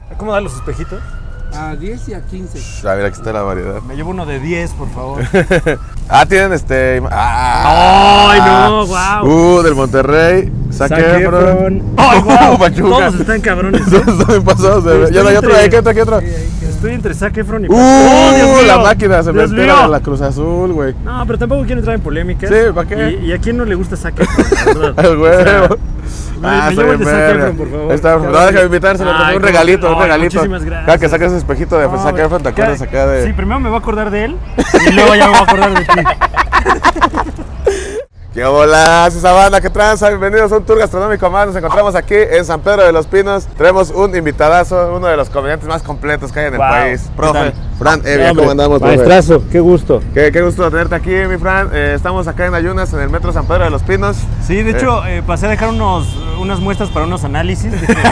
¿Cómo dan los espejitos? A 10 y a 15. A ver, aquí está la variedad. Me llevo uno de 10, por favor. Tienen ¡Ay, no! ¡Wow! Del Monterrey. Zac Efron. ¡Ay, wow! Pachuca! Todos están cabrones. Todos están bien pasados. Ya no hay otro, aquí otro. Estoy entre Zac Efron y la máquina se me entera de la Cruz Azul, güey. No, pero tampoco quiero entrar en polémicas. Sí, ¿para qué? ¿Y a quién no le gusta Zac Efron, la verdad? Al huevo. Me llevo el de Zac Efron, por favor. No, déjame invitárselo, un regalito. Muchísimas gracias. Cada que saques ese espejito de Zac Efron, te acuerdas acá de... Sí, primero me voy a acordar de él y luego ya me voy a acordar de ti. ¡Qué hola, esa banda! ¿Qué tranza? Bienvenidos a un tour gastronómico más. Nos encontramos aquí en San Pedro de los Pinos. Tenemos un invitadazo, uno de los comediantes más completos que hay en el país. Profe, Fran Evia, ¿cómo andamos, profe? Maestrazo, qué gusto. Qué gusto tenerte aquí, mi Fran. Estamos acá en Ayunas, en el metro San Pedro de los Pinos. Sí, de hecho, pasé a dejar unas muestras para unos análisis.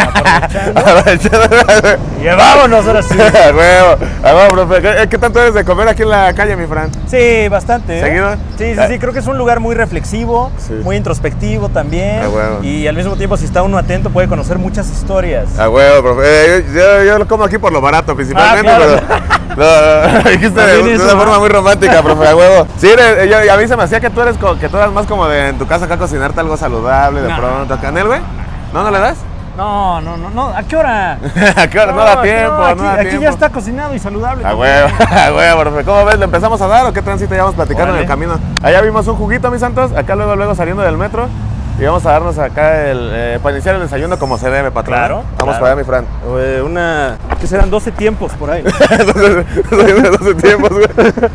Y vámonos, ahora sí. Huevo, profe. ¿Qué tanto eres de comer aquí en la calle, mi Fran? Sí, bastante. ¿Seguido? Sí, creo que es un lugar muy reflexivo, muy introspectivo también. Y al mismo tiempo, si está uno atento, puede conocer muchas historias. Profe. Yo lo como aquí por lo barato, principalmente, pero dijiste de una forma muy romántica, profe, a huevo. Sí, a mí se me hacía que tú eras más como de en tu casa acá cocinarte algo saludable de pronto. ¿Canel, güey? ¿No le das? No. ¿A qué hora? ¿A qué hora? No da tiempo, aquí ya está cocinado y saludable. A huevo, profe. ¿Cómo ves? ¿Le empezamos a dar o qué transito ya vamos platicando en el camino? Allá vimos un juguito, mis santos. Acá luego saliendo del metro. Y vamos a darnos acá para iniciar el desayuno como se debe, patrón. Claro. Vamos para allá, mi Fran. ¿Qué serán? 12 tiempos por ahí. 12 tiempos, güey.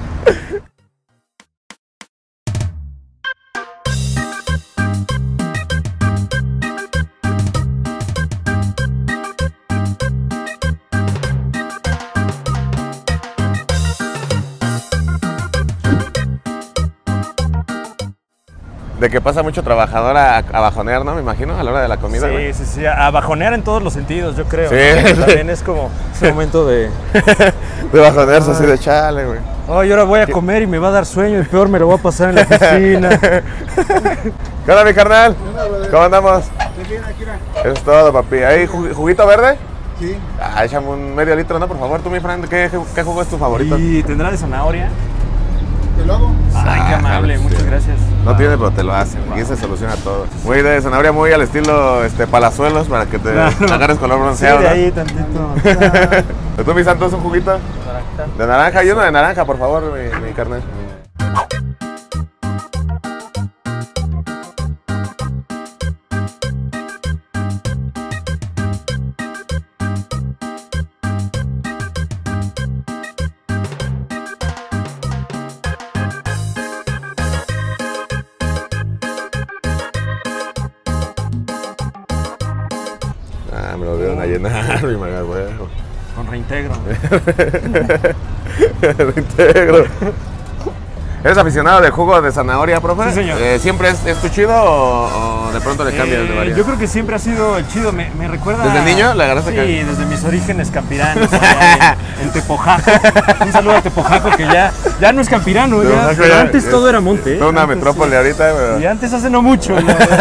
De que pasa mucho trabajador a bajonear, ¿no? Me imagino, a la hora de la comida. Sí, a bajonear en todos los sentidos, yo creo. Sí. También es como ese momento de... de bajonearse así de chale, güey. Ay, ahora voy a comer y me va a dar sueño y peor me lo voy a pasar en la oficina. ¿Qué onda, mi carnal? ¿Cómo andamos? Bien, aquí era. Eso es todo, papi. ¿Hay juguito verde? Sí. Échame un medio litro, ¿no? Por favor, tú, mi friend, ¿qué jugo es tu favorito? ¿Y tendrá de zanahoria? ¿Te lo hago? Ay, qué amable, muchas gracias. No tiene, pero te lo hacen, y se soluciona todo. Muy de zanahoria, muy al estilo Palazuelos, para que te agarres color bronceado. Sí, de ahí tantito. ¿Tú, mi santo, es un juguito? De naranja, y uno de naranja, por favor, mi carnal. Me lo vieron a llenar, mi maga, huevo. Con reintegro. Reintegro. ¿Eres aficionado del jugo de zanahoria, profe? Sí, señor. ¿Siempre es tu chido o de pronto le cambias de variedad? Yo creo que siempre ha sido el chido. Me recuerda... ¿Desde niño le agarraste? Sí, desde mis orígenes campiranos, en Tepojaco. Un saludo a Tepojaco, que ya no es campirano. Pero antes todo era monte. Toda una metrópoli ahorita. Pero... Y antes hace no mucho.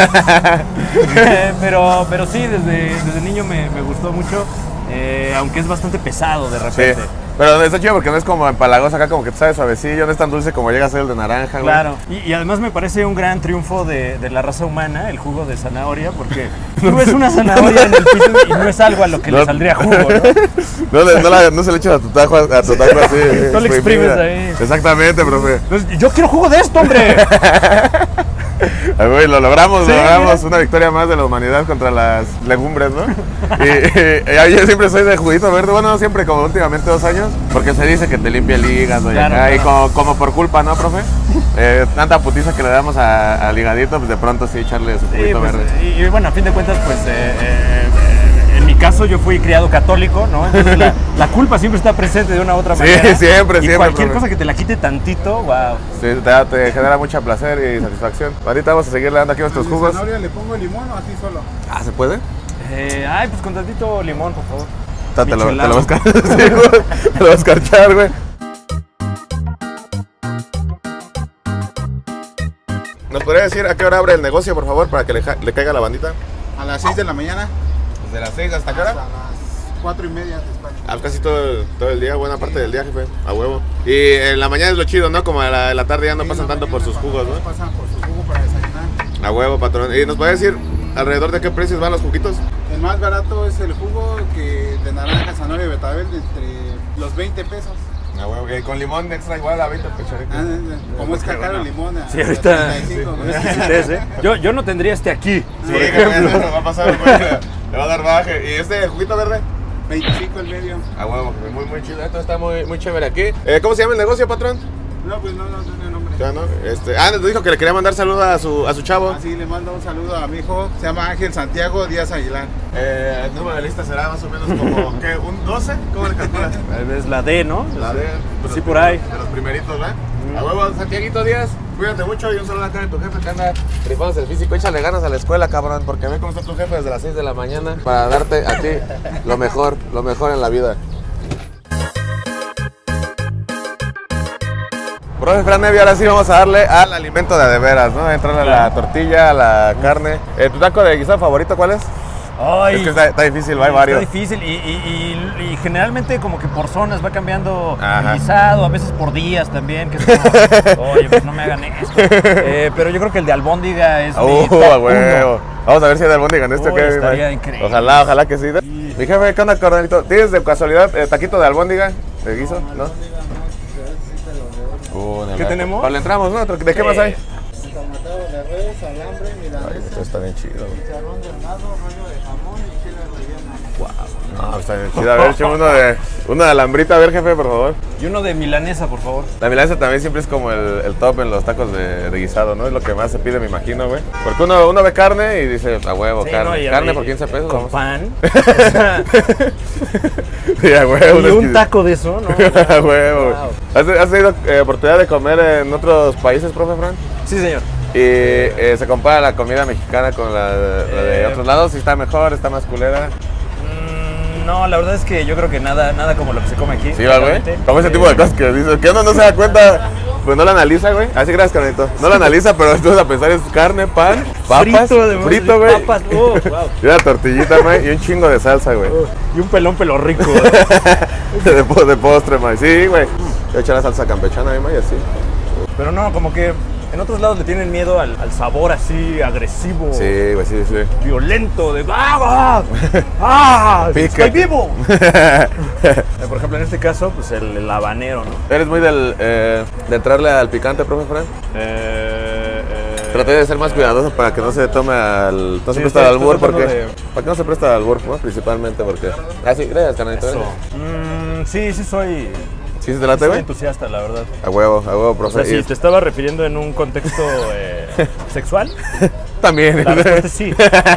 pero sí, desde niño me gustó mucho. Aunque es bastante pesado de repente. Sí. Pero está chido porque no es como empalagoso acá, como que te sabe suavecillo, no es tan dulce como llega a ser el de naranja, güey. Claro, y además me parece un gran triunfo de la raza humana, el jugo de zanahoria, porque tú ves una zanahoria en el piso y no es algo a lo que le saldría jugo, ¿no? No se le echas a tu tajo así. No le exprimes ahí. Exactamente, profe. Entonces, yo quiero jugo de esto, hombre. Güey, lo logramos, sí, logramos una victoria más de la humanidad contra las legumbres, ¿no? y yo siempre soy de juguito verde, bueno, siempre como últimamente 2 años, porque se dice que te limpia el hígado y acá, claro. Y como por culpa, ¿no, profe? Tanta putiza que le damos al higadito, pues de pronto sí echarle su juguito verde. Y bueno, a fin de cuentas, pues en mi caso yo fui criado católico, ¿no? Entonces la culpa siempre está presente de una u otra manera. Sí, siempre. Cualquier cosa que te la quite tantito, wow. Sí, te genera mucha placer y satisfacción. Ahorita vamos a seguirle dando aquí nuestros jugos. ¿Zanahoria le pongo limón o así solo? ¿Se puede? Pues con tantito limón, por favor. Te lo vas a escarchar, güey. ¿Nos podría decir a qué hora abre el negocio, por favor, para que le caiga la bandita? A las 6 de la mañana. ¿Desde las 6 hasta qué hora? Hasta las 4:30 te espalda. Casi todo el día, buena parte del día, jefe, a huevo. Y en la mañana es lo chido, ¿no? Como en la tarde ya no pasan tanto por sus jugos, ¿no? Pasan por su jugo para desayunar. A huevo, patrón. ¿Y nos puede decir alrededor de qué precios van los juguitos? El más barato es el jugo de naranja, zanahoria y betabel, entre los 20 pesos. A huevo. Con limón extra igual a 20 pesos. Como es caro el limón. Sí, ahorita. 35, ¿no? Es exquisitez, ¿eh? Yo no tendría este aquí. Sí, por que ejemplo. va a pasar, güey. Le va a dar baje. ¿Y este juguito verde? 25 el medio. A huevo, muy chido. Esto está muy chévere aquí. ¿Cómo se llama el negocio, patrón? No, pues no tiene nombre. Ya, ¿no? Nos dijo que le quería mandar saludos a su chavo. Así le mando un saludo a mi hijo, se llama Ángel Santiago Díaz Aguilar. El número de lista será más o menos como, ¿qué? ¿Un 12? ¿Cómo le calculas? Es la D, ¿no? La de Sí, por ahí. De los primeritos, ¿verdad? A huevo, Santiaguito Díaz, cuídate mucho y un saludo acá de tu jefe que anda rifándose el físico. Échale ganas a la escuela, cabrón, porque ve cómo está tu jefe desde las 6 de la mañana para darte a ti lo mejor en la vida. Profe Fran Evia, ahora sí vamos a darle al alimento de veras, ¿no? Entrarle a la tortilla, a la carne. ¿Tu taco de guisado favorito cuál es? Ay, Es que está difícil, hay varios. Está difícil y generalmente como que por zonas va cambiando Ajá. el guisado, a veces por días también, que es como, oye, pues no me hagan esto. Pero yo creo que el de albóndiga es mi top A huevo. uno. Vamos a ver si hay de albóndiga en este. Uy, ¿Qué? estaría increíble. Ojalá que sí. Mi jefe, ¿qué onda, carnalito? ¿Tienes de casualidad taquito de albóndiga? ¿De guiso? ¿No? ¿Qué tenemos? Cuando entramos, ¿no? ¿De qué más hay? Ensalatado de res, alambre, milanesa, Esto está bien chido. chicharrón de venado, rollo de jamón y chile relleno. No, está bien chido. A ver, échame uno de alambrita, a ver, jefe, por favor. Y uno de milanesa, por favor. La milanesa también siempre es como el top en los tacos de guisado, ¿no? Es lo que más se pide, me imagino, güey. Porque uno ve carne y dice, a huevo, Sí, carne. no, y- Carne y- por 15 pesos, Con vamos. pan. O sea, Sí, a huevo. y un taco de eso, ¿no? A huevo. Wow. ¿Has tenido oportunidad de comer en otros países, profe Fran? Sí, señor. Y se compara la comida mexicana con la de otros lados, si está mejor, está más culera. No, la verdad es que yo creo que nada como lo que se come aquí. Sí, va, güey. exactamente. Como ese tipo de cosas que dices, que uno no se da cuenta, pues no la analiza, güey. Así, gracias, carnito. No la analiza, pero entonces a pensar es carne, pan, papas, además, frito, güey. Papas, wow. Y una tortillita, güey, y un chingo de salsa, güey. Y un pelo rico. de postre, güey. Sí, güey. Yo eché la salsa campechana, güey, y así. Pero no, como que en otros lados le tienen miedo al sabor así agresivo, Sí, güey, sí. violento, de ¡ah! ¡Ah! Pica. ¡Estoy vivo! Por ejemplo, en este caso, pues el habanero, ¿no? ¿Eres muy de entrarle al picante, profe Fran? Traté de ser más cuidadoso para que no se tome al... No se Sí, presta al estoy albur, tratando porque... de- ¿Para qué no se presta al albur, no? Principalmente porque... Ah, sí, gracias, carnalito. Eso. Sí, soy ¿Sí se te late, güey? entusiasta, la verdad. A huevo, O profe. sea, si te estaba refiriendo en un contexto sexual, También. la respuesta es sí.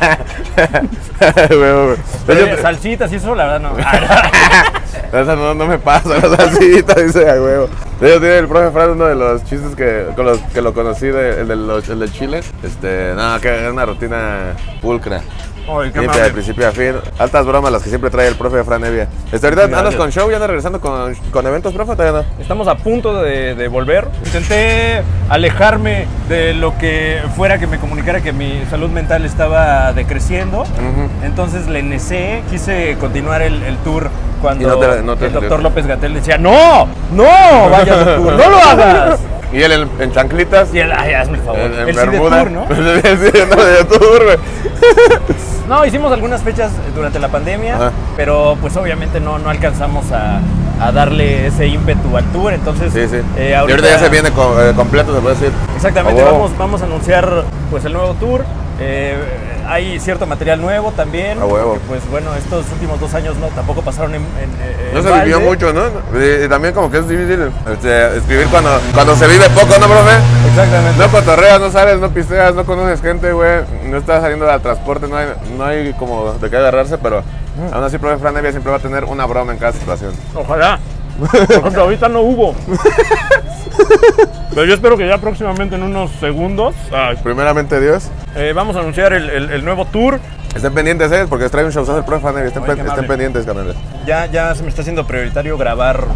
A huevo, güey. De hecho, Salsitas y eso, la verdad no. esa no me pasa, la salsita, dice a huevo. De hecho, tiene el profe Fran uno de los chistes con los que lo conocí, el del chile. No, que es una rutina pulcra. Ay, qué Limpia de amable. principio a fin. Altas bromas las que siempre trae el profe Fran Evia. Ahorita andas Gracias. con show y andas regresando con eventos, profe, todavía no. Estamos a punto de volver. Intenté alejarme de lo que fuera que me comunicara que mi salud mental estaba decreciendo. Entonces le necé, quise continuar el tour cuando Y no te el salió. doctor López-Gatell decía, ¡no! Vayas al tour, no lo hagas. Y él en chanclitas. Y él, ay, hazme el favor. En El sí de bermuda. tour, ¿no? Sí, no, de tour, güey. No, hicimos algunas fechas durante la pandemia, Ajá. pero pues obviamente no alcanzamos a darle ese ímpetu al tour, entonces... Sí. Y ahorita ahorita ya se viene completo, se puede decir. Exactamente, A huevo. vamos a anunciar pues el nuevo tour. Hay cierto material nuevo también. A huevo. porque, pues bueno, estos últimos 2 años tampoco pasaron en No se balde. vivió mucho, ¿no? Y también como que es difícil escribir cuando se vive poco, ¿no, profe? Exactamente. No cotorreas, no sales, no pisteas, no conoces gente, güey. No estás saliendo al transporte, no hay como de qué agarrarse, pero aún así, profe Fran Evia siempre va a tener una broma en cada situación. Ojalá. Por ejemplo, ahorita no hubo. Pero yo espero que ya próximamente en unos segundos Primeramente, Dios. vamos a anunciar el nuevo tour. Estén pendientes, porque trae un showzazo el profe Fran Evia. Estén Ay, qué amable. pendientes, canales. Ya se me está haciendo prioritario grabar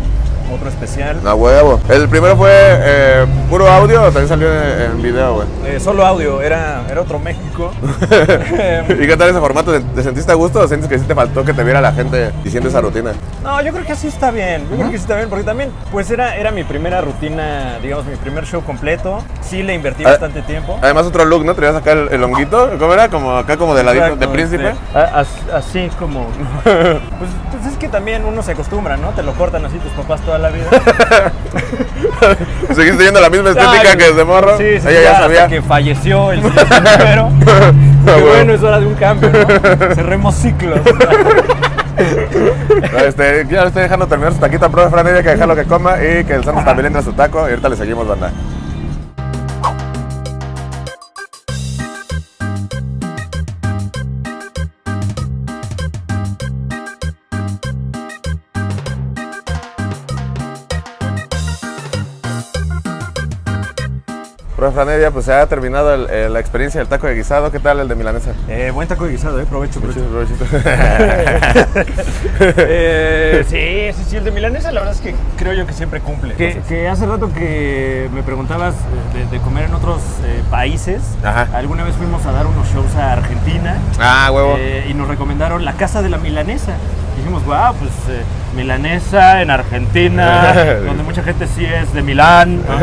otro especial. A huevo. ¿El primero fue puro audio o también salió en video, güey? Solo audio, era otro México. ¿Y qué tal ese formato? ¿Te sentiste a gusto o sientes que sí te faltó que te viera la gente diciendo esa rutina? No, yo creo que así está bien. Yo creo que sí está bien, porque también, pues era mi primera rutina, digamos, mi primer show completo. Sí le invertí bastante tiempo. Además, otro look, ¿no? Traías acá el honguito. ¿Cómo era? Como acá, como de ladito, Exacto, de príncipe. Así como. Pues es que también uno se acostumbra, ¿no? Te lo cortan así tus papás toda la vida. ¿Seguiste yendo la misma estética que desde morro? Sí, Ella ya sabía. hasta que falleció el señor primero. Que bueno, es hora de un cambio, ¿no? Cerremos ciclos. No, ya le estoy dejando terminar su taquita, profe Fran Evia, que dejarlo que coma y que el Santos también entre a su taco. Y ahorita le seguimos, banda. Profe Fran Evia, pues se ha terminado la experiencia del taco de guisado. ¿Qué tal el de milanesa? Buen taco de guisado, provecho. Provechito. Sí, el de milanesa la verdad es que creo yo que siempre cumple. Que hace rato que me preguntabas de comer en otros países. Ajá. Alguna vez fuimos a dar unos shows a Argentina. Ah, huevo. Y nos recomendaron la Casa de la Milanesa. Dijimos, wow, pues milanesa en Argentina, donde mucha gente sí es de Milán, ¿no?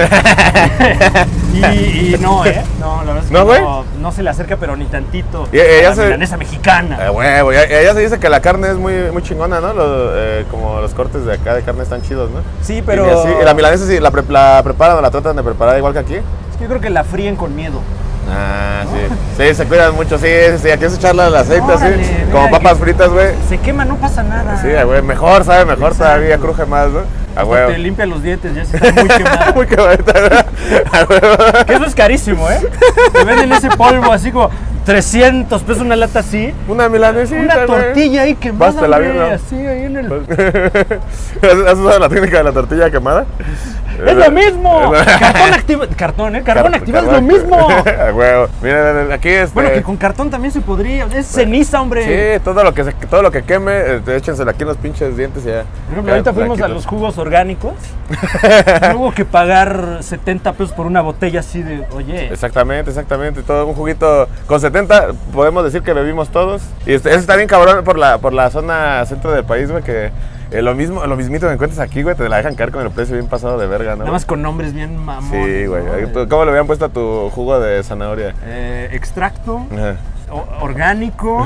y no, no, la verdad es que no se le acerca, pero ni tantito a la milanesa mexicana. Huevo, ella se dice que la carne es muy chingona, ¿no? Como los cortes de acá de carne están chidos, ¿no? Sí, pero... Y la milanesa sí, la preparan o la tratan de preparar igual que aquí. Es que yo creo que la fríen con miedo. Ah, sí. Sí, se cuidan mucho, sí. Aquí es echarle el aceite. Órale, así, como papas fritas, güey. Se quema, no pasa nada. Sí, güey, mejor, sabe mejor. Exacto. Todavía, cruje más, ¿no? A huevo. Te limpia los dientes, ya se está muy quemado. Muy quemadita, a huevo. Que eso es carísimo, Te venden ese polvo así como 300 pesos una lata así. Una milanesita, una tortilla ahí quemada, basta la vida, así ahí en el... ¿Has usado la técnica de la tortilla quemada? ¡Es lo mismo! Carbón activado, carbón activado es lo mismo. Huevo. Mira, aquí Bueno, que con cartón también se podría. Es ceniza, hombre. Sí, todo lo que queme, échenselo aquí en los pinches dientes y ya. Por ejemplo, ahorita fuimos a los jugos orgánicos. Hubo que pagar 70 pesos por una botella así de, oye. Exactamente. Todo un juguito con 70, podemos decir que bebimos todos. Y eso está bien cabrón por la zona centro del país, güey, que... lo mismito que encuentras aquí, güey, te la dejan caer con el precio bien pasado de verga, ¿no? Nada más con nombres bien mamones. Sí, güey. ¿No? ¿Cómo le habían puesto a tu jugo de zanahoria? Extracto. Orgánico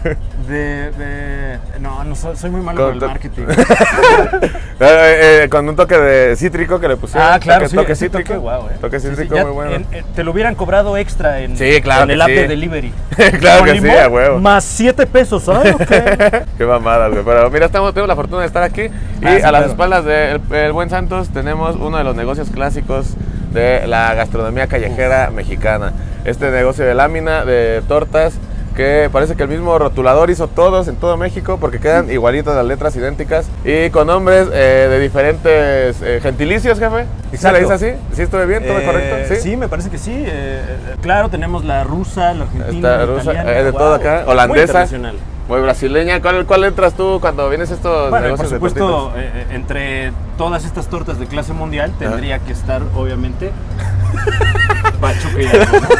no, soy muy malo con el marketing. Con un toque de cítrico que le pusieron. Ah, claro, toque cítrico. Wow, Toque cítrico, muy bueno. Te lo hubieran cobrado extra en el app de delivery. Claro que sí, a huevo. Más 7 pesos, ¿sabes? Qué mamadas, güey. Pero mira, tenemos la fortuna de estar aquí y a las espaldas del buen Santos tenemos uno de los negocios clásicos de la gastronomía callejera mexicana. Este negocio de lámina, de tortas, que parece que el mismo rotulador hizo todos en todo México porque quedan igualitas las letras, idénticas y con nombres de diferentes gentilicios, jefe. ¿Se le dice así? ¿Sí estuve bien? ¿Todo correcto? Sí, me parece que sí. Claro, tenemos la rusa, la argentina, la rusa, italiana, de todo acá, holandesa. Muy brasileña. ¿Cuál entras tú cuando vienes a estos negocios de tortitas? Por supuesto, entre todas estas tortas de clase mundial tendría que estar, obviamente, Pachuca y algo, ¿no?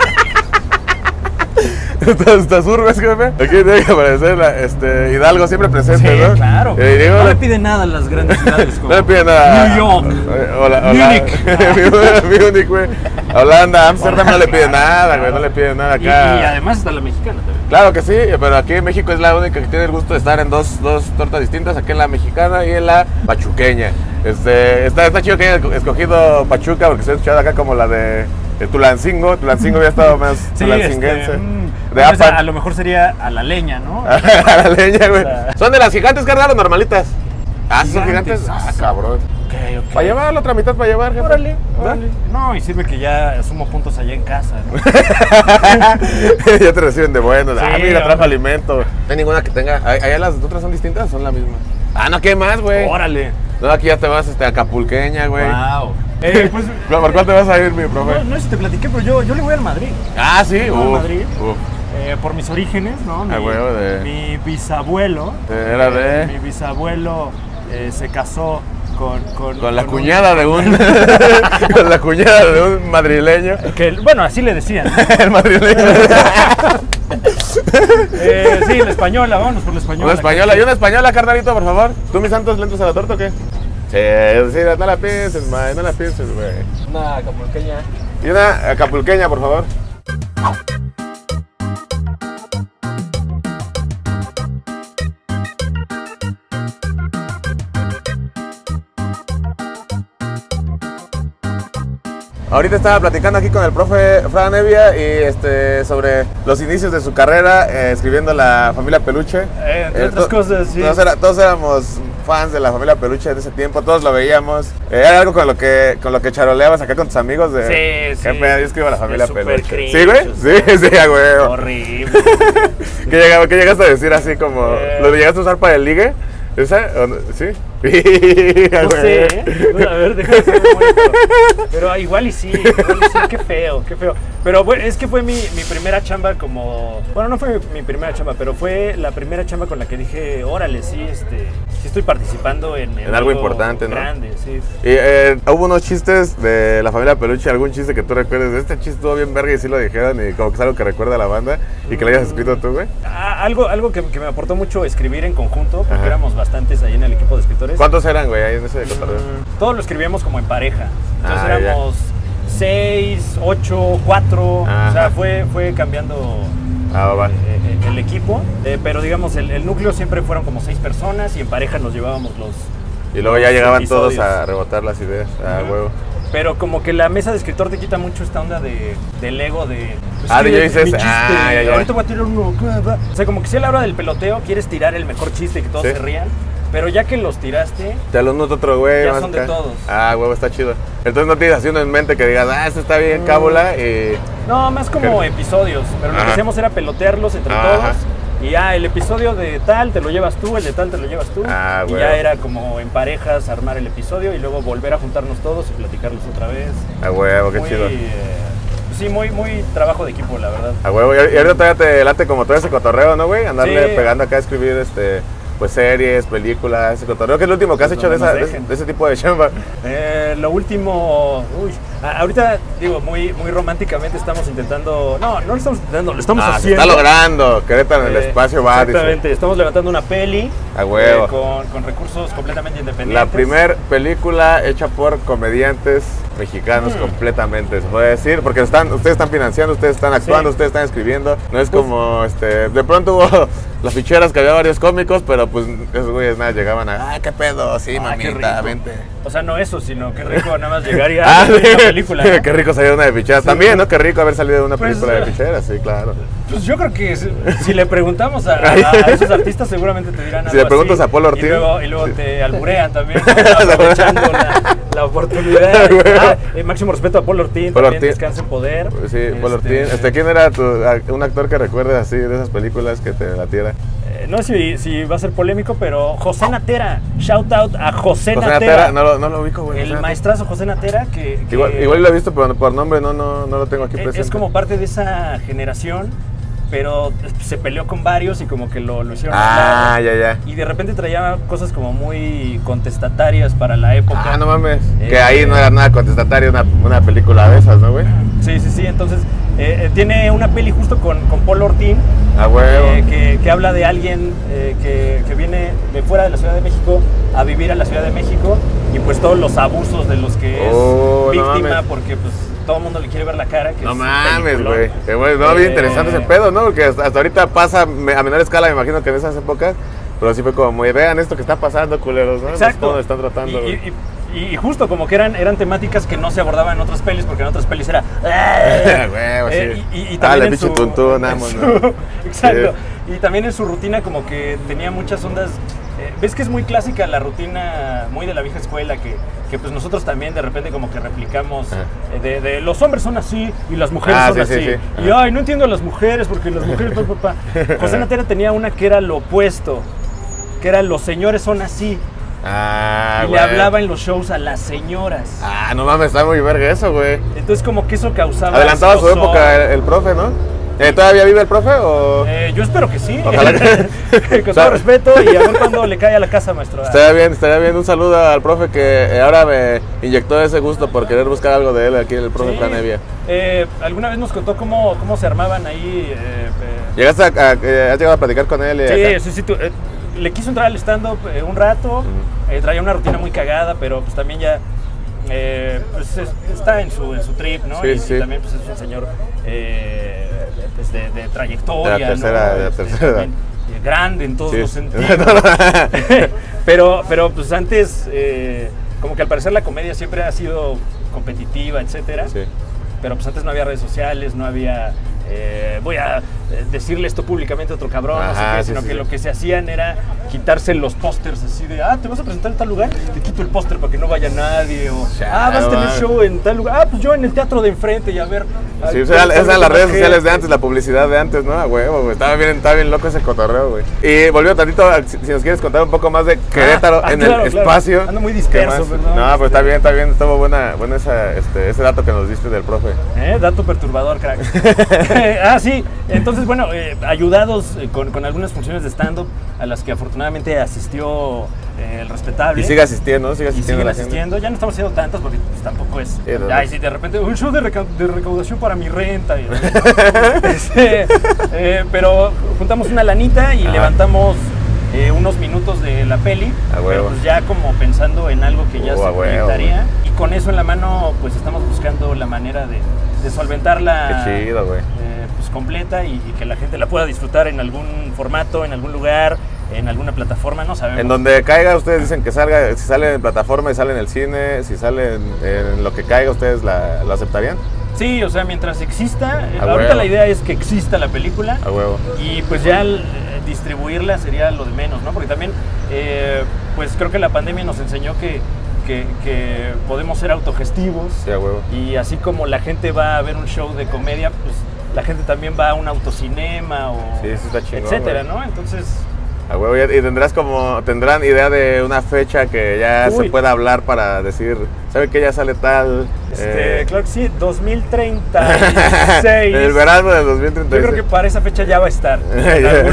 ¿Estás urbes, jefe? Aquí tiene que aparecer Hidalgo siempre presente, sí, ¿no? Claro. No le pide nada a las grandes ciudades como no le pide nada. New York. Múnich, güey. Holanda, Amsterdam no le pide nada, güey. No le pide nada acá. Y además está la mexicana también. Claro que sí, pero aquí en México es la única que tiene el gusto de estar en dos tortas distintas. Aquí en la mexicana y en la pachuqueña. Está chido que haya escogido Pachuca porque se ha escuchado acá como la de Tulancingo. Tulancingo había estado más tulancinguense. A lo mejor sería a la leña, ¿no? A la leña, güey. O sea, ¿son de las gigantes, carnal, o normalitas? Ah, ¿son gigantes? Ah, cabrón. Okay. Para llevar la otra mitad, para llevar, jefe. Órale. No, y sirve que ya sumo puntos allá en casa, ¿no? Ya te reciben de buenos. Sí, mira, trajo alimento. No hay ninguna que tenga. ¿Allá las otras son distintas o son la misma? Ah, no, ¿qué más, güey? Órale. No, aquí ya te vas a Acapulqueña, güey. Wow. Pues, ¿por cuál te vas a ir, mi profe? No sé si te platiqué, pero yo le voy al Madrid. Ah, sí. Yo voy al Madrid. Por mis orígenes, ¿no? Mi bisabuelo. Era de. Mi bisabuelo se casó Con la cuñada de un con la cuñada de un madrileño. Que, bueno, así le decían. El madrileño. Sí, la española, vámonos por la española. Una española, y una española, carnalito, por favor. ¿Tú, mis santos, le entras a la torta o qué? Sí, no la pienses, mae, no la pienses, güey. Una acapulqueña. Y una acapulqueña, por favor. Ahorita estaba platicando aquí con el profe Fran Evia y sobre los inicios de su carrera escribiendo La Familia Peluche. Entre otras cosas, sí. Todos éramos fans de La Familia Peluche en ese tiempo, todos lo veíamos. Era algo con lo que charoleabas acá con tus amigos de... Sí, qué sí. pedo, yo escribo La Familia Peluche. Cringe, ¿Sí, güey? Sí, güey. Horrible. ¿Qué llegaste a decir así como... ¿Lo llegaste a usar para el ligue? ¿Esa? ¿Sí? No sé, a ver, déjame hacer memoria, pero igual y sí, qué feo. Pero bueno, es que fue mi primera chamba como... Bueno, no fue mi primera chamba, pero fue la primera chamba con la que dije, órale, sí, sí estoy participando en algo importante, ¿no? Grande, sí. Y hubo unos chistes de La Familia Peluche, algún chiste que tú recuerdes, este chiste estuvo bien verga y sí lo dijeron y como que es algo que recuerda a la banda y que lo hayas escrito tú, güey. Algo que me aportó mucho escribir en conjunto, porque éramos bastantes ahí en el equipo de escritores. ¿Cuántos eran, güey, ahí en ese cotorreo? Todos lo escribíamos como en pareja. Entonces éramos 6, 8, 4. Ajá. O sea, fue cambiando el equipo. Pero digamos, el núcleo siempre fueron como 6 personas y en pareja nos llevábamos los... Y luego ya llegaban episodios. todos a rebotar las ideas. Huevo. Pero como que la mesa de escritor te quita mucho esta onda del ego de... De yo hice ese. Ya. Ahorita voy a tirar uno. O sea, como que si a la hora del peloteo quieres tirar el mejor chiste y que todos se rían. Pero ya que los tiraste, te lo nota otro güey. ya son de todos. Huevo, está chido. Entonces no tienes así uno en mente que digas, esto está bien, cábula. No, más como episodios. Pero lo que hacíamos era pelotearlos entre todos. Y el episodio de tal te lo llevas tú, el de tal te lo llevas tú. Y ya era como en parejas armar el episodio y luego volver a juntarnos todos y platicarlos otra vez. Huevo, qué chido. Sí, muy trabajo de equipo, la verdad. Huevo, y ahorita todavía te late como todo ese cotorreo, ¿no, güey? Andarle pegando acá a escribir pues series, películas, ese cotorreo. ¿Qué es lo último que has hecho de ese tipo de chamba? Lo último, ahorita digo, muy románticamente estamos intentando, no lo estamos intentando, lo estamos haciendo. Se está logrando, Querétaro en el espacio va. Exactamente, estamos levantando una peli con recursos completamente independientes. La primer película hecha por comediantes mexicanos completamente, se puede decir, porque ustedes están financiando, ustedes están actuando, ustedes están escribiendo. No es como, de pronto hubo las ficheras que había varios cómicos, pero pues esos güeyes nada llegaban a, qué pedo, sí, mamita, vente. O sea, no eso, sino qué rico nada más llegar y a una película, ¿no? Qué rico salir de una de ficheras. También, ¿no? Qué rico haber salido de una película de ficheras, sí, claro. Pues yo creo que si le preguntamos a esos artistas seguramente te dirán algo. Si le preguntas así, a Polo Ortín. Y luego te alburean también, ¿no? Aprovechando la oportunidad. Máximo respeto a Polo Ortín, también descansa en poder. Sí, Polo Ortín. ¿Quién era un actor que recuerdes así de esas películas que te latiera? No sé si va a ser polémico, pero José Natera. Shout out a José Natera. No lo ubico, güey. El maestrazo José Natera que igual lo he visto, pero por nombre no lo tengo aquí presente. Es como parte de esa generación, pero se peleó con varios y como que lo hicieron ya. Y de repente traía cosas como muy contestatarias para la época. No mames. Que ahí no era nada contestatario una película de esas, ¿no, güey? Sí. Entonces, tiene una peli justo con Polo Ortín. Que habla de alguien que viene de fuera de la Ciudad de México a vivir a la Ciudad de México y pues todos los abusos de los que es víctima, porque pues todo el mundo le quiere ver la cara. Que no mames, güey. Bien interesante ese pedo, ¿no? Porque hasta ahorita pasa a menor escala, me imagino que en esas épocas, pero sí fue como muy, vean esto que está pasando, culeros, ¿no? Exacto. ¿Cómo lo están tratando? Y justo como que eran temáticas que no se abordaban en otras pelis, porque en otras pelis era... y también pinche tuntún, ¿no? Exacto. Y también en su rutina como que tenía muchas ondas... ¿Ves que es muy clásica la rutina, muy de la vieja escuela, que pues nosotros también de repente como que replicamos de los hombres son así y las mujeres son así? Sí. Y no entiendo a las mujeres porque las mujeres... José Natera tenía una que era lo opuesto, que era los señores son así. Y le hablaba en los shows a las señoras. No mames, está muy verga eso, güey. Entonces como que eso causaba... Adelantaba su época el profe, ¿no? ¿Todavía vive el profe o...? Yo espero que sí. Ojalá que... Con todo respeto y a ver cuándo le cae a la casa, maestro. Estaría bien. Un saludo al profe que ahora me inyectó ese gusto por querer buscar algo de él aquí, el profe Fran Evia. Alguna vez nos contó cómo se armaban ahí. ¿Has llegado a platicar con él? Sí. Le quiso entrar al stand-up un rato. Traía una rutina muy cagada, pero pues también ya... pues está en su trip, ¿no? Sí, y también pues, es un señor pues de trayectoria, de la tercera. Grande en todos los sentidos. pero pues antes, como que al parecer la comedia siempre ha sido competitiva, etcétera. Sí. Pero pues antes no había redes sociales, no había... voy a decirle esto públicamente a otro cabrón, sino que lo que se hacían era quitarse los pósters así de, te vas a presentar en tal lugar, te quito el póster para que no vaya nadie, o vas a tener show en tal lugar, pues yo en el teatro de enfrente y a ver. Sí, esas eran las redes sociales de antes, la publicidad de antes, ¿no? A huevo, güey. Estaba bien loco ese cotorreo, güey. Y volvió tantito, si nos quieres contar un poco más de Querétaro en el espacio. Ando muy disperso, perdón. No, pues está bien, estuvo buena ese dato que nos diste del profe. Dato perturbador, crack. Sí, entonces bueno, ayudados con algunas funciones de stand-up a las que afortunadamente asistió el respetable. Y sigue asistiendo, la gente. Ya no estamos haciendo tantas porque pues, tampoco es. Sí, de repente un show de recaudación para mi renta. Pero juntamos una lanita y levantamos unos minutos de la peli, pero pues ya como pensando en algo que ya se proyectaría. Y con eso en la mano, pues estamos buscando la manera de solventarla. Qué chido, güey. Pues completa y que la gente la pueda disfrutar en algún formato, en algún lugar, en alguna plataforma, no sabemos. En donde caiga, ustedes dicen que salga, si sale en plataforma y sale en el cine, si sale en lo que caiga, ¿ustedes lo aceptarían? Sí, o sea, mientras exista, ahorita la idea es que exista la película. A huevo. Y pues ya distribuirla sería lo de menos, ¿no? Porque también, pues creo que la pandemia nos enseñó que podemos ser autogestivos. Sí, a huevo. Y así como la gente va a ver un show de comedia, pues la gente también va a un autocinema o está chingón, etcétera, ¿no? Entonces... A huevo, y tendrán idea de una fecha que ya se pueda hablar para decir, ¿sabe que ya sale tal? Claro que sí, 2036. El verano del 2036. Yo creo que para esa fecha ya va a estar. En algún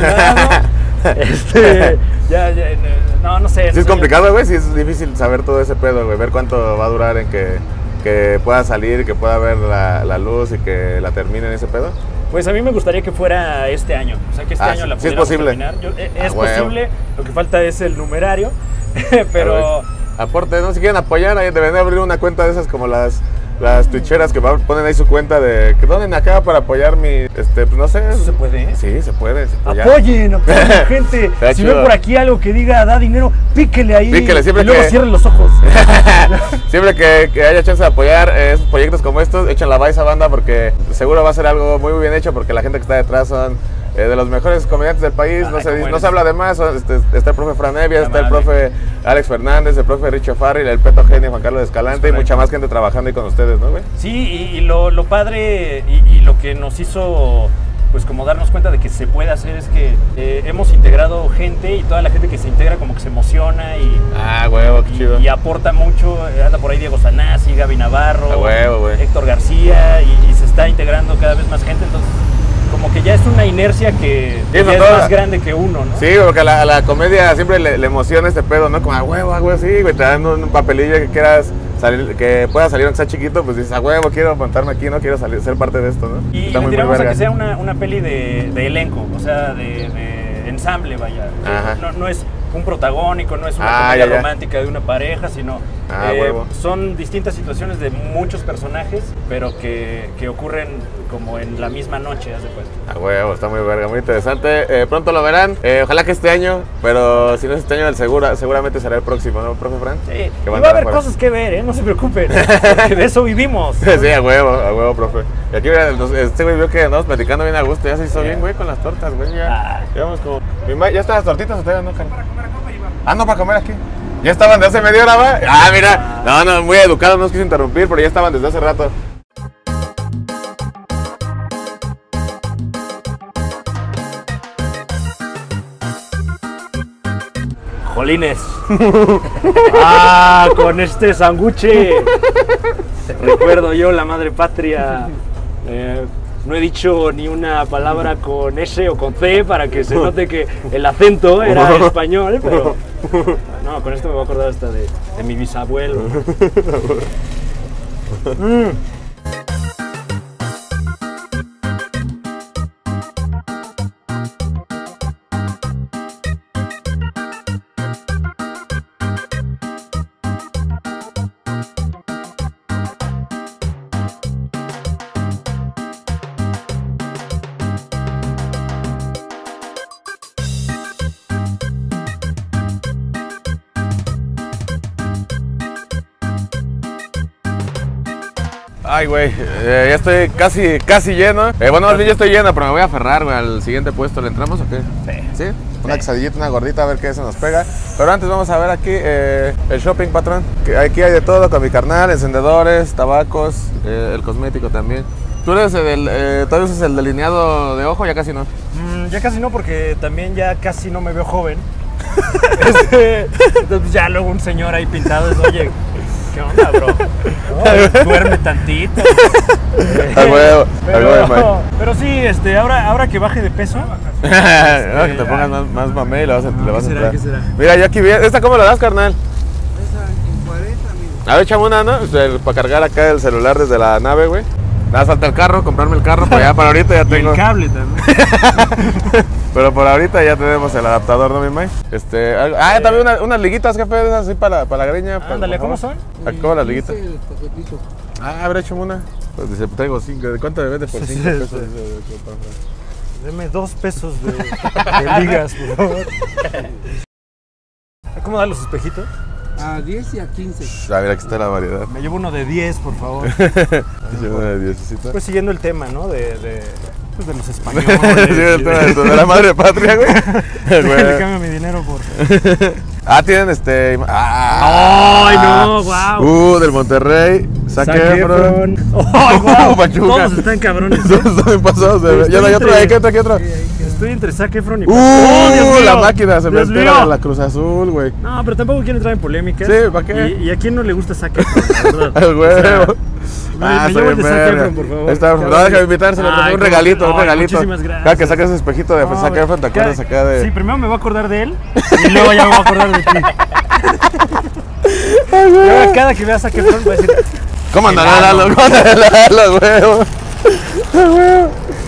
lado. No sé. Sí, es complicado, güey, sí es difícil saber todo ese pedo, güey, ver cuánto va a durar en que pueda salir, que pueda ver la luz y que la termine en ese pedo. Pues a mí me gustaría que fuera este año, o sea que este año la pudiéramos terminar. Es posible, lo que falta es el numerario, pero... Aporte, ¿no? Si quieren apoyar, ahí deben de abrir una cuenta de esas como las twitcheras que ponen ahí su cuenta de que donen acá para apoyar mi, pues no sé. ¿Eso se puede? Sí, se puede. Apoyen, gente. Si ven por aquí algo que diga da dinero, píquele ahí. Siempre y luego cierren los ojos. Siempre que haya chance de apoyar esos proyectos como estos, echen la baisa, banda, porque seguro va a ser algo muy bien hecho, porque la gente que está detrás son de los mejores comediantes del país. No se habla de más. Está el profe Fran Evia, está el profe Alex Fernández, el profe Richo Farrell, el Peto Genio, Juan Carlos Escalante y mucha más gente trabajando ahí con ustedes, ¿no, güey? Sí, y lo padre y lo que nos hizo pues como darnos cuenta de que se puede hacer es que hemos integrado gente y toda la gente que se integra como que se emociona y huevo, qué chido. Y aporta mucho. Anda por ahí Diego Sanasi, Gaby Navarro, huevo, Héctor García y se está integrando cada vez más gente, entonces como que ya es una inercia que ya es más grande que uno, ¿no? Sí, porque a la comedia siempre le emociona este pedo, ¿no? Como a huevo, sí, güey, te dan un papelillo que quieras salir, que pueda salir aunque sea chiquito, pues dices, a huevo, quiero montarme aquí, ¿no? Quiero ser parte de esto, ¿no? Y le tiramos a que sea una peli de elenco, o sea, de ensamble, vaya. No es un protagónico, no es una comedia romántica de una pareja, sino son distintas situaciones de muchos personajes, pero que ocurren como en la misma noche, haz de cuenta. A huevo, está muy verga, muy interesante. Pronto lo verán, ojalá que este año, pero si no es este año, seguramente será el próximo, ¿no, profe Fran? Sí, y va a haber cosas que ver, no se preocupen, porque de eso vivimos. Sí, a huevo, profe. Y aquí este güey vio que andamos platicando bien a gusto, ya se hizo bien, güey, con las tortas, güey, ya. Llevamos como... ¿Ya están las tortitas o todavía no, Cari? No, para comer aquí. ¿Ya estaban desde hace media hora, va? Mira. No, muy educado, no os quise interrumpir, pero ya estaban desde hace rato. Jolines. Con este sanguche. Recuerdo yo la madre patria. no he dicho ni una palabra con S o con C para que se note que el acento era español, pero no, con esto me voy a acordar hasta de mi bisabuelo. Ay, güey, ya estoy casi lleno. Bueno, más bien yo estoy lleno, pero me voy a aferrar, güey, al siguiente puesto. ¿Le entramos o qué? Sí. Una quesadillita, una gordita, a ver qué se nos pega. Pero antes vamos a ver aquí el shopping, patrón. Que aquí hay de todo con mi carnal, encendedores, tabacos, el cosmético también. ¿Tú eres todavía usas el delineado de ojo? Ya casi no. Ya casi no, porque también ya casi no me veo joven. Entonces ya luego un señor ahí pintado es, oye, ¿qué onda, bro? No, duerme tantito. Pero sí, ahora que baje de peso. Que te pongas más mamé y le vas a entrar. ¿Qué será? Mira, yo aquí vi. ¿Esta cómo la das, carnal? Esa en 40, amigo. A ver, echame una, ¿no? Para cargar acá el celular desde la nave, güey. Nada, falta el carro, comprarme el carro, pero ya para ahorita ya tengo. Y el cable también. Pero por ahorita ya tenemos el adaptador, ¿no, mi May? También unas liguitas, jefe, de esas así para la greña. Ándale, ¿cómo son? ¿Cómo las liguitas? El paquetito. A ver, échame una. Pues dice, traigo 5. ¿Cuánto me vende por 5 pesos? Deme 2 pesos de ligas, por favor. ¿Cómo dan los espejitos? A 10 y a 15. A ver, aquí está la variedad. Me llevo uno de 10, por favor. Llevo una de 10. Pues siguiendo el tema, ¿no? De los españoles. Sí, el tema de la madre patria, güey. Le cambio mi dinero por... Tienen ¡Ay, no! ¡Wow! Del Monterrey. Zac Efron. ¡Ay, wow! Pachuca. Todos están cabrones. Todos están pasados de ver. Ya no hay otro. Aquí otro. Estoy entre Zac Efron y la máquina se me entera de la Cruz Azul, güey. No, pero tampoco quiero entrar en polémicas. Sí, ¿para qué? ¿Y a quién no le gusta Zac Efron, la verdad? Al huevo. Me llevo el de Zac Efron, por favor. No, déjame invitárselo. Un regalito. Muchísimas gracias. Cada que saques ese espejito de Zac Efron, te acuerdas acá de... Sí, primero me voy a acordar de él y luego ya me voy a acordar de ti. Cada que vea Zac Efron voy a decir... ¿Cómo andará Lalo? ¿Cómo andará Lalo, huevo? Huevo.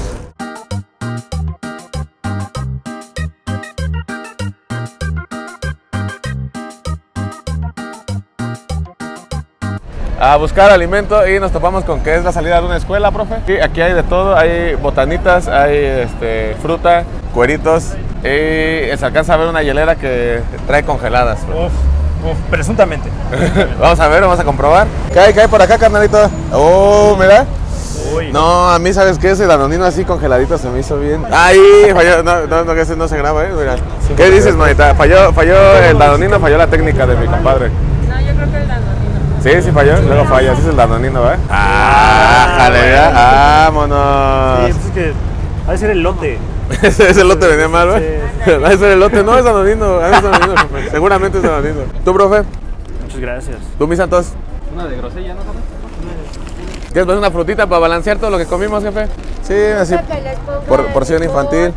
A buscar alimento y nos topamos con que es la salida de una escuela, profe. Y aquí hay de todo, hay botanitas, hay fruta, cueritos y se alcanza a ver una hielera que trae congeladas. Presuntamente. Vamos a ver, vamos a comprobar. ¿Qué hay por acá, carnalito? Mira. Uy. No, a mí, ¿sabes qué? Ese danonino así congeladito se me hizo bien. ¡Ay! Falló, no, que ese no se graba, mira. ¿Qué dices, manita? Falló el danonino, falló la técnica de mi compadre. No, yo creo que el danonino. Sí, falló, luego falla, ese es el danonino, ¿verdad? ¡Jale, ya! ¡Vámonos! Sí, pues es que ha de ser el lote. Ese lote venía mal, ¿verdad? Sí. Ha de ser el lote, no es danonino, seguramente es danonino. ¿Tú, profe? Muchas gracias. ¿Tú, mis santos? Una de grosella, ¿no, sabes? ¿Quieres poner una frutita para balancear todo lo que comimos, jefe? Sí, así, porción infantil.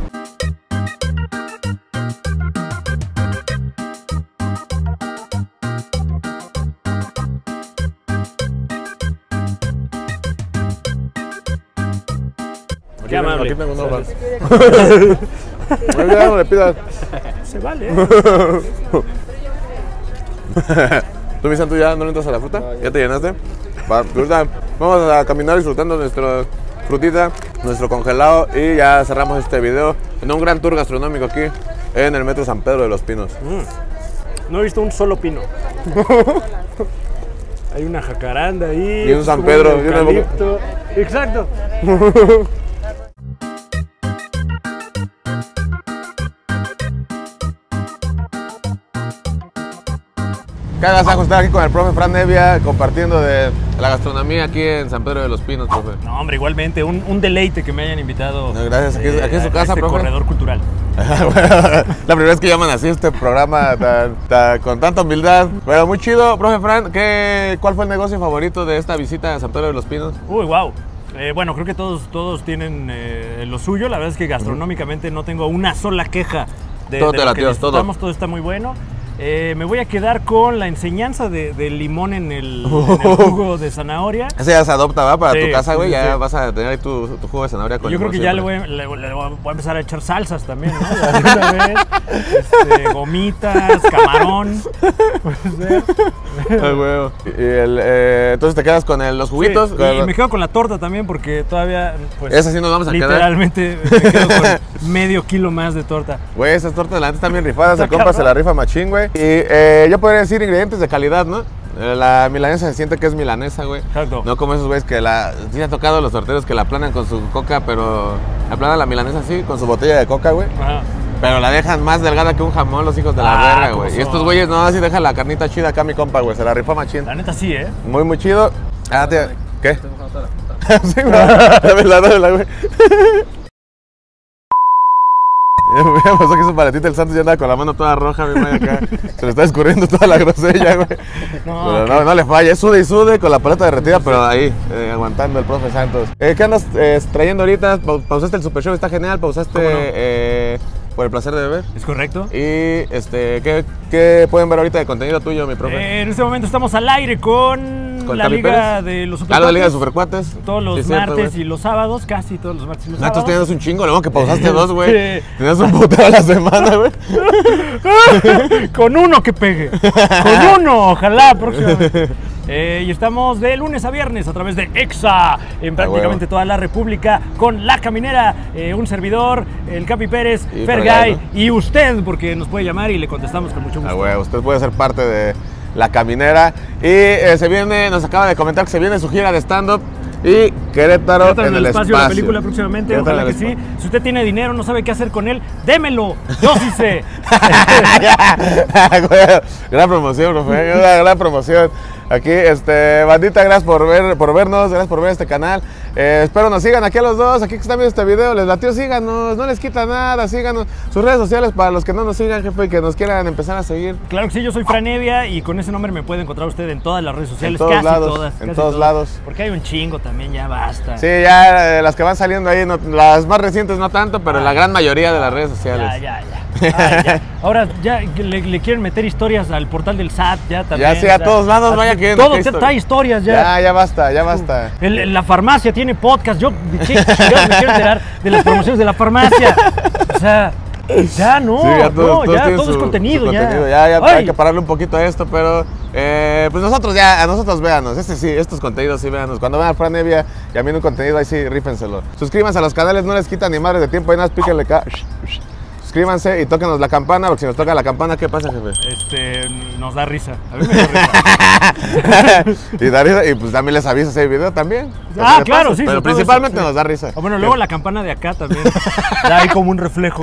Qué amable. Aquí tengo una hoja. No le pidas. Se vale. ¿Tú, mi santo, ya no le entras a la fruta? ¿Ya te llenaste? Vamos a caminar disfrutando nuestra frutita, nuestro congelado y ya cerramos este video en un gran tour gastronómico aquí en el Metro San Pedro de los Pinos. No he visto un solo pino. Hay una jacaranda ahí. Y un San Pedro. Un eucalipto. Exacto. Cada sábado estar aquí con el profe Fran Nevia compartiendo de la gastronomía aquí en San Pedro de los Pinos, profe. No, hombre, igualmente, un deleite que me hayan invitado. No, gracias, aquí en su casa, este profe. Corredor cultural. La primera vez que llaman así este programa con tanta humildad. Pero muy chido, profe Fran, ¿cuál fue el negocio favorito de esta visita a San Pedro de los Pinos? Uy, wow. Bueno, creo que todos tienen lo suyo. La verdad es que gastronómicamente no tengo una sola queja de Todo te lo latió, que disfrutamos. Todo está muy bueno. Me voy a quedar con la enseñanza del limón en el jugo de zanahoria. Ese ya se adopta, ¿va? Para tu casa, güey. sí, ya sí. vas a tener ahí tu jugo de zanahoria con Yo creo limón que ya siempre. le voy a empezar a echar salsas también, ¿no? Ya de una vez. Gomitas, camarón. Puede ser. Ah, huevo. Entonces te quedas con los juguitos. Sí, y me quedo con la torta también porque todavía, pues, Esa sí nos vamos a quedar. literalmente me quedo con medio kilo más de torta. Güey, esas tortas de la neta están bien rifadas. Está El compa se cabrón. la rifa machín, güey. Y yo podría decir ingredientes de calidad, ¿no? La milanesa se siente que es milanesa, güey. Exacto. No como esos güeyes que sí ha tocado los torteros que la aplanan con su coca, pero aplanan la milanesa así, con su botella de coca, güey. Ajá. Pero la dejan más delgada que un jamón los hijos de la verga, ¿cómo güey. Y son? estos güeyes no, así dejan la carnita chida acá mi compa, güey. Se la rifa machín. La neta sí, ¿eh? Muy, muy chido. Ah, tía, ¿qué? Sí, güey. Dámela, güey. Me pasó que su paletita el Santos ya andaba con la mano toda roja, mi madre acá. Se le está escurriendo toda la grosella, güey. No, Pero no le falla, es sude y sude con la paleta derretida, pero ahí, aguantando el profe Santos. ¿Qué andas trayendo ahorita? Pausaste el Super Show, está genial, pausaste ¿Cómo no? Por el placer de beber. ¿Es correcto? Y ¿qué pueden ver ahorita de contenido tuyo, mi profe? En este momento estamos al aire con la Capi Liga Pérez. de los Ah, Supercuates. la Liga de Supercuates. Todos los Sí, cierto, martes güey. y los sábados, casi todos los martes y los Ah, entonces sábados. tenías un chingo, luego que pausaste dos, güey. Sí. Tenías un putero a la semana, güey. Con uno que pegue. Con uno, ojalá próximamente. Y estamos de lunes a viernes a través de EXA en prácticamente toda la República con La Caminera, un servidor, el Capi Pérez, Y Fergay Fergay, ¿no? y usted, porque nos puede llamar y le contestamos con mucho gusto. Ah, güey, usted puede ser parte de La Caminera. Y nos acaba de comentar que se viene su gira de stand-up. Y Querétaro en el espacio. La película próximamente, Querétaro ojalá en que el sí. Si usted tiene dinero, no sabe qué hacer con él, démelo. Yo sí sé. Güey, gran promoción, profe. Gran promoción. Aquí, bandita, gracias por vernos, gracias por ver este canal. Espero nos sigan aquí a los dos, aquí que están viendo este video, les latió, síganos, no les quita nada, síganos. Sus redes sociales para los que no nos sigan, jefe, y que nos quieran empezar a seguir. Claro que sí, yo soy Fran Evia y con ese nombre me puede encontrar usted en todas las redes sociales, En todos casi lados, todas. en casi todos todas. lados. Porque hay un chingo también, ya basta. Sí, ya las que van saliendo ahí, las más recientes no tanto, pero la gran mayoría de las redes sociales. Ya. Ay, ya. Ahora ya le quieren meter historias al portal del SAT, ya también. Ya sí, a todos lados vaya que todo trae historias ya. Ya basta. La farmacia tiene podcast. Yo me quiero enterar de las promociones de la farmacia. O sea, ya no, Sí, ya todos tienen todo es su contenido, ya. Ya Ay. hay que pararle un poquito a esto, pero pues a nosotros véanos, estos contenidos sí véanos. Cuando vean a Fran Evia y a mí en un contenido ahí sí, rífenselo. Suscríbanse a los canales, no les quitan ni madres de tiempo, ahí nada más píquenle acá. Suscríbanse y tóquenos la campana, porque si nos toca la campana, ¿qué pasa, jefe? Nos da risa. A mí me da risa. y pues también les aviso ese video también. Ah, claro, sí. Pero sobre todo principalmente eso, sí. nos da risa. Bueno, luego la campana de acá también. Da ahí como un reflejo.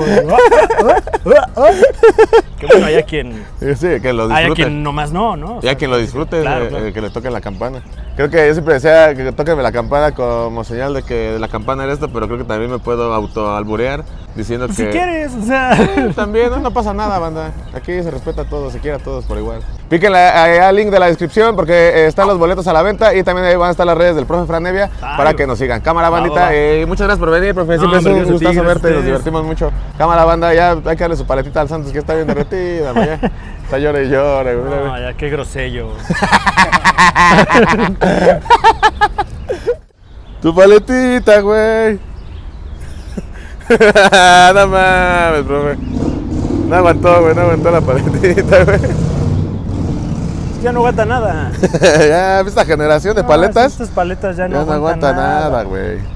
Que bueno, hay a quien Sí, que lo Hay a disfruten. quien nomás no. O Ya sea, quien lo disfrute, claro, claro. que le toque la campana. Creo que yo siempre decía que tóquenme la campana como señal de que la campana era esto, pero creo que también me puedo autoalburear diciendo Pues que... si quieres, o sea. También, no pasa nada, banda. Aquí se respeta a todos, se quiere a todos por igual. Píquenle al link de la descripción porque están los boletos a la venta y también ahí van a estar las redes del profe Fran Evia para que nos sigan. Cámara, bandita. va. Muchas gracias por venir, profe. No, Siempre hombre, es un gracias a ti, gustazo gracias a verte, nos ustedes. divertimos mucho. Cámara, banda, ya hay que darle su paletita al Santos que está bien derretida, ya. Está llora y llora. No, ya qué grosello. Tu paletita, güey. No mames, profe. No aguantó, güey, no aguantó la paletita, güey. Ya no aguanta nada. Ya, esta generación de paletas Estas paletas ya ya no aguanta nada, güey.